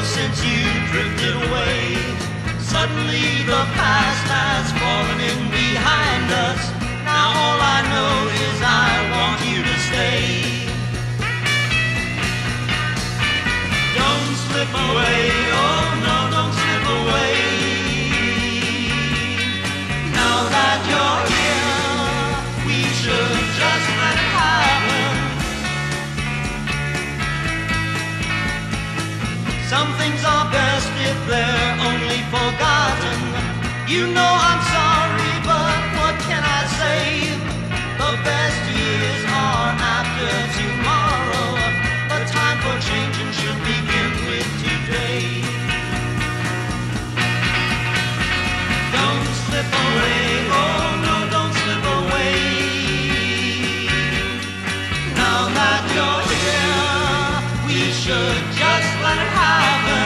since you drifted away. Suddenly the past has fallen in behind us. Now all I know is I want you to stay. Don't slip away, oh no, don't slip away. Now that you're here, we should just let it happen. Some things are best if they're only forgotten. You know I'm sorry, but what can I say? The best years are after tomorrow. The time for changing should begin with today. Don't slip away, oh no, don't slip away. Now that you're here, we should just let it happen.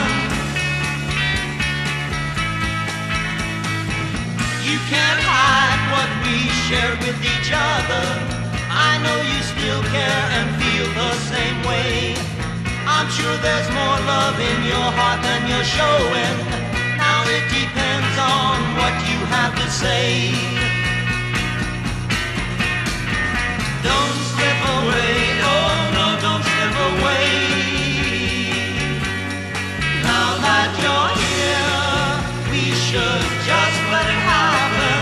You can't hide what we shared with each other. I know you still care and feel the same way. I'm sure there's more love in your heart than you're showing. Now it depends on what you have to say. Don't slip away, oh no, don't slip away. Now that you're here, we should just let it happen.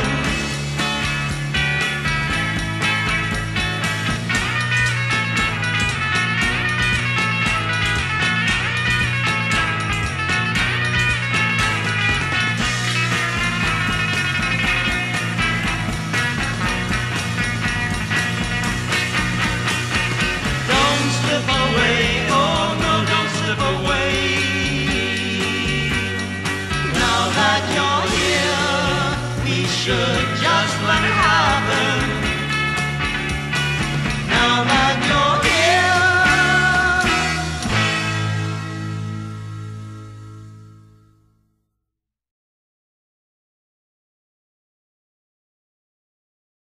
Don't slip away, oh no, don't slip away. Now that you're here, we should